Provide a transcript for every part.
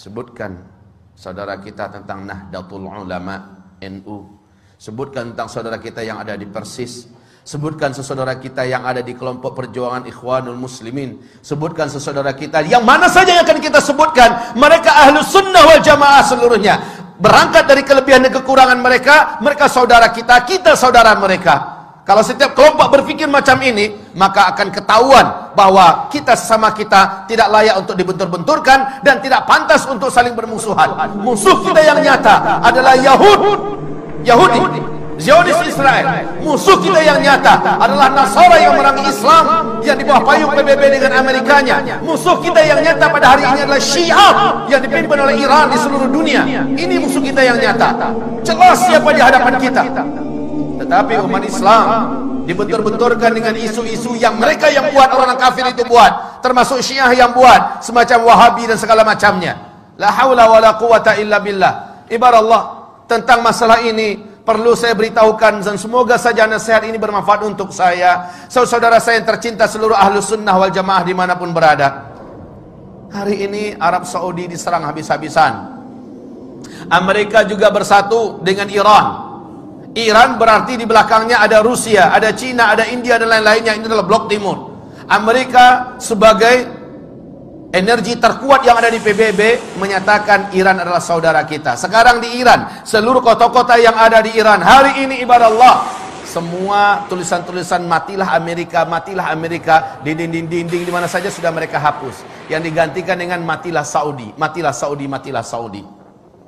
Sebutkan saudara kita tentang Nahdlatul Ulama NU. Sebutkan tentang saudara kita yang ada di Persis. Sebutkan sesaudara kita yang ada di kelompok perjuangan Ikhwanul Muslimin. Sebutkan sesaudara kita yang mana saja yang akan kita sebutkan. Mereka Ahlussunnah wal Jamaah seluruhnya. Berangkat dari kelebihan dan kekurangan mereka, mereka saudara kita, kita saudara mereka. Kalau setiap kelompok berpikir macam ini, maka akan ketahuan bahwa kita sesama kita tidak layak untuk dibentur-benturkan dan tidak pantas untuk saling bermusuhan. Musuh kita yang nyata adalah Yahudi, Zionis Israel. Musuh kita yang nyata adalah Nasara yang merangi Islam yang di bawah payung PBB dengan Amerikanya. Musuh kita yang nyata pada hari ini adalah Syiah yang dipimpin oleh Iran di seluruh dunia. Ini musuh kita yang nyata. Jelas siapa di hadapan kita. Tetapi umat Islam dibentur-benturkan dengan isu-isu yang mereka yang buat, orang kafir itu buat, termasuk Syiah yang buat, semacam Wahabi dan segala macamnya. La haula wala quwata illa billah. Ibarat tentang masalah ini perlu saya beritahukan, dan semoga saja nasihat ini bermanfaat untuk saya, saudara saya yang tercinta, seluruh Ahlussunnah wal Jamaah dimanapun berada. Hari ini Arab Saudi diserang habis-habisan. Amerika juga bersatu dengan Iran. Iran berarti di belakangnya ada Rusia, ada Cina, ada India dan lain-lainnya. Ini adalah blok timur. Amerika sebagai energi terkuat yang ada di PBB menyatakan Iran adalah saudara kita. Sekarang di Iran, seluruh kota-kota yang ada di Iran hari ini ibarat Allah, semua tulisan-tulisan matilah Amerika di dinding-dinding di mana saja sudah mereka hapus. Yang digantikan dengan matilah Saudi, matilah Saudi, matilah Saudi.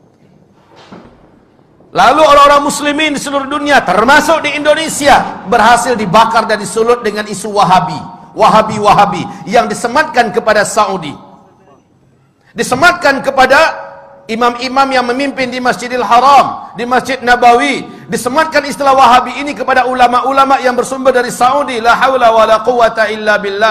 Lalu orang-orang muslimin di seluruh dunia, termasuk di Indonesia, berhasil dibakar dan disulut dengan isu Wahabi yang disematkan kepada Saudi, disematkan kepada imam-imam yang memimpin di Masjidil Haram, di Masjid Nabawi. Disematkan istilah Wahabi ini kepada ulama-ulama yang bersumber dari Saudi. La haula wala quwata illa billah.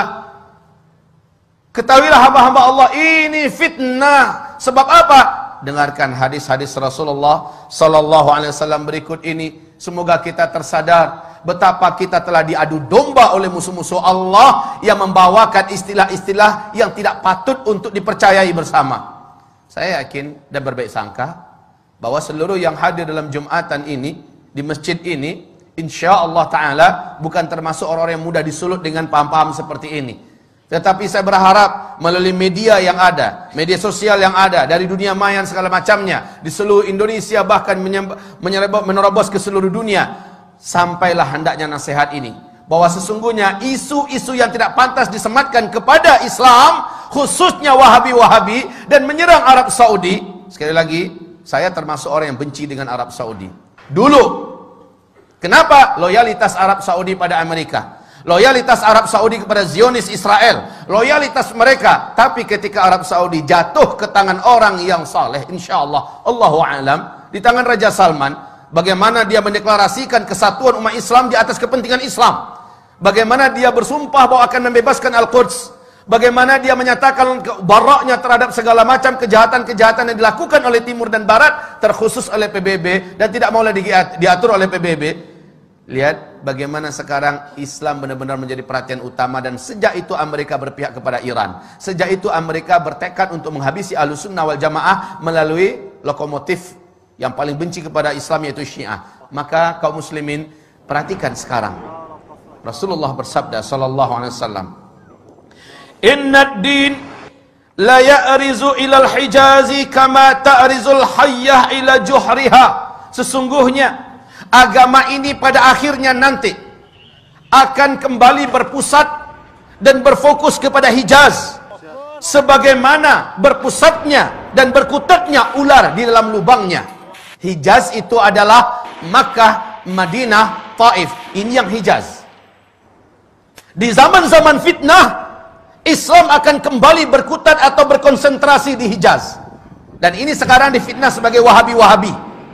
Ketahuilah hamba-hamba Allah, ini fitnah. Sebab apa? Dengarkan hadis-hadis Rasulullah sallallahu alaihi wasallam berikut ini. Semoga kita tersadar betapa kita telah diadu domba oleh musuh-musuh Allah yang membawakan istilah-istilah yang tidak patut untuk dipercayai bersama. Saya yakin dan berbaik sangka bahwa seluruh yang hadir dalam Jumatan ini, di masjid ini, insya Allah Ta'ala bukan termasuk orang-orang yang mudah disulut dengan paham-paham seperti ini. Tetapi saya berharap melalui media yang ada, media sosial yang ada, dari dunia maya segala macamnya, di seluruh Indonesia bahkan menerobos ke seluruh dunia, sampailah hendaknya nasihat ini, bahwa sesungguhnya isu-isu yang tidak pantas disematkan kepada Islam, khususnya Wahabi-Wahabi, dan menyerang Arab Saudi. Sekali lagi, saya termasuk orang yang benci dengan Arab Saudi. Dulu, kenapa? Loyalitas Arab Saudi pada Amerika, loyalitas Arab Saudi kepada Zionis Israel, loyalitas mereka. Tapi ketika Arab Saudi jatuh ke tangan orang yang saleh, insyaallah, Allahu a'lam, di tangan Raja Salman, bagaimana dia mendeklarasikan kesatuan umat Islam di atas kepentingan Islam, bagaimana dia bersumpah bahwa akan membebaskan Al-Quds, bagaimana dia menyatakan baraknya terhadap segala macam kejahatan-kejahatan yang dilakukan oleh Timur dan Barat, terkhusus oleh PBB, dan tidak mau lagi diatur oleh PBB. Lihat bagaimana sekarang Islam benar-benar menjadi perhatian utama, dan sejak itu Amerika berpihak kepada Iran. Sejak itu Amerika bertekad untuk menghabisi Ahlussunnah wal Jamaah melalui lokomotif yang paling benci kepada Islam, yaitu Syiah. Maka kaum muslimin, perhatikan sekarang. Rasulullah bersabda sallallahu alaihi wasallam, "Innad din la ya'rizu ilal hijazi kama ta'rizul hayyah ila juhriha." Sesungguhnya agama ini pada akhirnya nanti akan kembali berpusat dan berfokus kepada Hijaz, sebagaimana berpusatnya dan berkutatnya ular di dalam lubangnya. Hijaz itu adalah Makkah, Madinah, Taif. Ini yang Hijaz. Di zaman-zaman fitnah, Islam akan kembali berkutat atau berkonsentrasi di Hijaz. Dan ini sekarang difitnah sebagai Wahabi-Wahabi.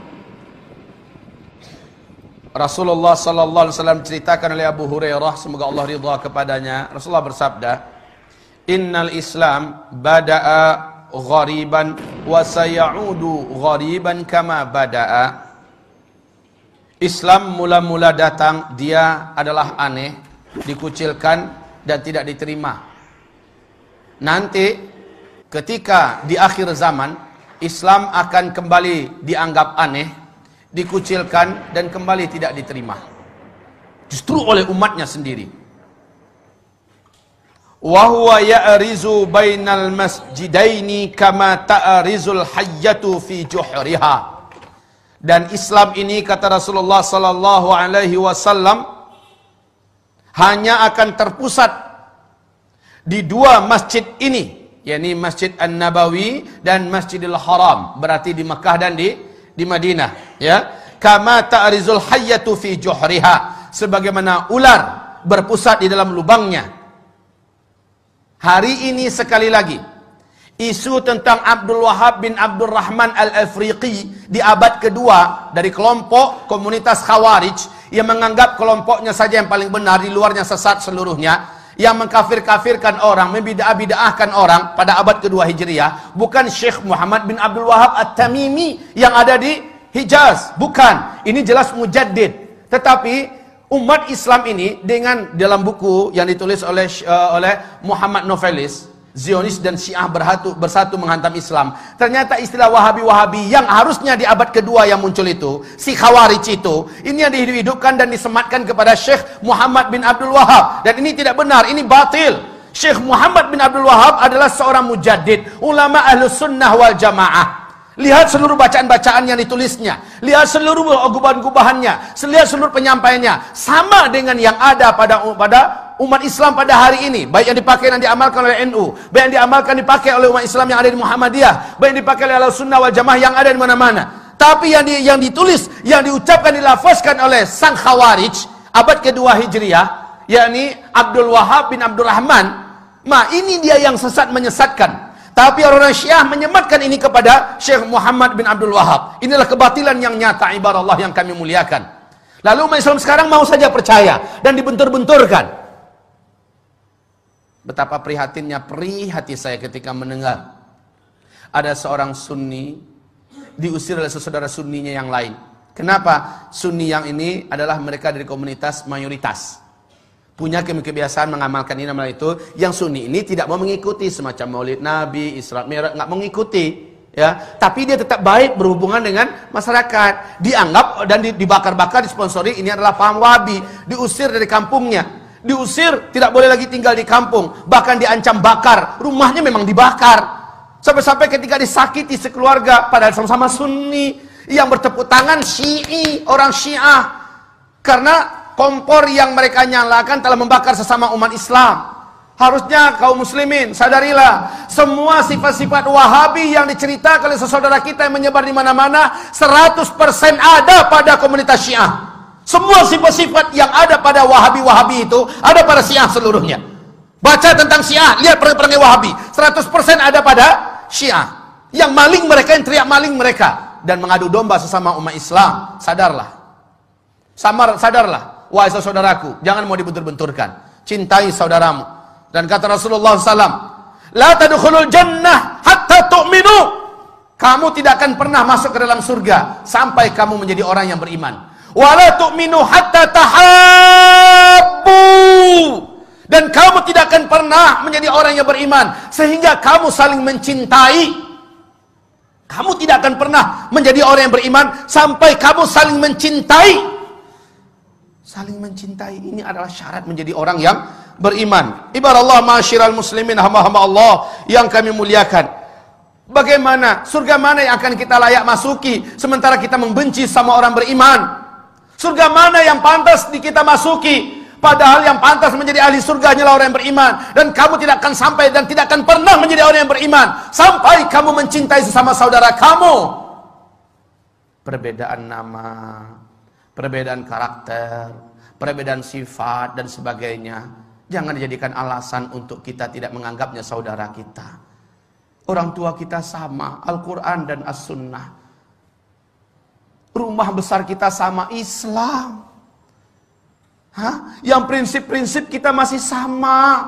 Rasulullah sallallahu alaihi wasallam ceritakan oleh Abu Hurairah, semoga Allah ridha kepadanya, Rasulullah bersabda, "Innal Islam bada'a ghariban wa sayaudu ghariban kama bada'a." Islam mula-mula datang, dia adalah aneh, dikucilkan dan tidak diterima. Nanti ketika di akhir zaman Islam akan kembali dianggap aneh, dikucilkan, dan kembali tidak diterima. Justru oleh umatnya sendiri. Wa huwa ya'rizu bainal masjidaini kama ta'rizul hayyatu fi juhriha. Dan Islam ini, kata Rasulullah sallallahu alaihi wasallam, hanya akan terpusat di dua masjid ini, yakni Masjid An-Nabawi dan Masjidil Haram, berarti di Mekah dan di Madinah, ya. Kama ta'rizul hayyatu fi juhriha, sebagaimana ular berpusat di dalam lubangnya. Hari ini sekali lagi isu tentang Abdul Wahab bin Abdul Rahman Al-Afriqi di abad kedua dari kelompok komunitas Khawarij yang menganggap kelompoknya saja yang paling benar, di luarnya sesat seluruhnya, yang mengkafir-kafirkan orang, membidah-bidahkan orang pada abad kedua Hijriah. Bukan Syekh Muhammad bin Abdul Wahab At-Tamimi yang ada di Hijaz, bukan. Ini jelas mujaddid. Tetapi umat Islam ini dengan dalam buku yang ditulis oleh Muhammad Novelis, Zionis dan Syiah bersatu menghantam Islam. Ternyata istilah Wahabi-Wahabi yang harusnya di abad kedua yang muncul itu, si Khawarij itu, ini yang dihidupkan dan disematkan kepada Syekh Muhammad bin Abdul Wahab. Dan ini tidak benar, ini batil. Syekh Muhammad bin Abdul Wahab adalah seorang mujaddid, ulama Ahlussunnah wal Jamaah. Lihat seluruh bacaan-bacaan yang ditulisnya, lihat seluruh gubahan-gubahannya, lihat seluruh penyampaiannya, sama dengan yang ada pada umat Islam pada hari ini, baik yang dipakai dan diamalkan oleh NU, baik yang dipakai oleh umat Islam yang ada di Muhammadiyah, baik yang dipakai oleh Ahlussunnah wal Jamaah yang ada di mana-mana. Tapi yang ditulis, yang diucapkan, dilafazkan oleh sang Khawarij abad kedua Hijriah, yakni Abdul Wahab bin Abdul Rahman, ini dia yang sesat, menyesatkan. Tapi orang-orang Syiah menyematkan ini kepada Syekh Muhammad bin Abdul Wahab. Inilah kebatilan yang nyata, ibarat Allah yang kami muliakan. Lalu umat Islam sekarang mau saja percaya dan dibentur-benturkan. Betapa prihatinnya hati saya ketika mendengar ada seorang Sunni diusir oleh saudara Sunninya yang lain. Kenapa? Sunni yang ini adalah mereka dari komunitas mayoritas, punya kebiasaan mengamalkan ini amal itu. Yang Sunni ini tidak mau mengikuti semacam Maulid Nabi, Isra Mi'raj, nggak mengikuti, ya. Tapi dia tetap baik berhubungan dengan masyarakat. Dianggap dan dibakar-bakar, disponsori, ini adalah paham Wahabi. Diusir dari kampungnya, diusir, tidak boleh lagi tinggal di kampung, bahkan diancam bakar, rumahnya memang dibakar. Sampai-sampai ketika disakiti sekeluarga, padahal sama-sama Sunni, yang bertepuk tangan Syi'i, orang Syiah, karena kompor yang mereka nyalakan telah membakar sesama umat Islam. Harusnya kaum muslimin sadarilah, semua sifat-sifat Wahabi yang diceritakan oleh saudara kita yang menyebar di mana-mana 100% ada pada komunitas Syiah. Semua sifat-sifat yang ada pada Wahabi-Wahabi itu ada pada Syiah seluruhnya. Baca tentang Syiah, lihat perang-perangnya Wahabi, 100% ada pada Syiah. Yang maling mereka, yang teriak maling mereka, dan mengadu domba sesama umat Islam. Sadarlah, sadarlah. Wahai saudaraku, jangan mau dibentur-benturkan. Cintai saudaramu. Dan kata Rasulullah SAW, la tadkhulul jannah hatta tu'minu. Kamu tidak akan pernah masuk ke dalam surga sampai kamu menjadi orang yang beriman. Wa la tu'minu hatta tahabbu. Dan kamu tidak akan pernah menjadi orang yang beriman sehingga kamu saling mencintai. Kamu tidak akan pernah menjadi orang yang beriman sampai kamu saling mencintai. Saling mencintai ini adalah syarat menjadi orang yang beriman. Ibarat Allah, ma'asyiral muslimin, hamba-hamba Allah yang kami muliakan. Bagaimana, surga mana yang akan kita layak masuki sementara kita membenci sama orang beriman? Surga mana yang pantas kita masuki? Padahal yang pantas menjadi ahli surga hanyalah orang yang beriman. Dan kamu tidak akan sampai dan tidak akan pernah menjadi orang yang beriman sampai kamu mencintai sesama saudara kamu. Perbedaan nama, perbedaan karakter, perbedaan sifat dan sebagainya, jangan dijadikan alasan untuk kita tidak menganggapnya saudara kita. Orang tua kita sama, Al-Quran dan As-Sunnah. Rumah besar kita sama, Islam. Yang prinsip-prinsip kita masih sama.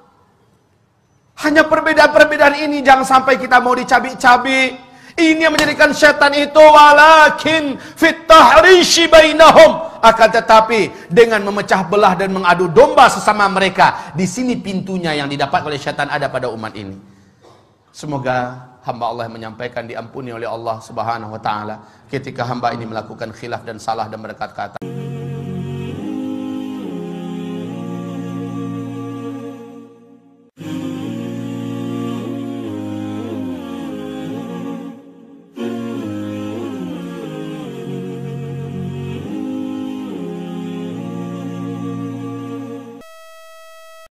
Hanya perbedaan-perbedaan ini jangan sampai kita mau dicabik-cabik. Ini yang menjadikan setan itu, walakin fit tahrishi bainahum, akan tetapi dengan memecah belah dan mengadu domba sesama mereka. Di sini pintunya yang didapat oleh setan ada pada umat ini. Semoga hamba Allah yang menyampaikan diampuni oleh Allah Subhanahu wa taala ketika hamba ini melakukan khilaf dan salah dan berkata-kata.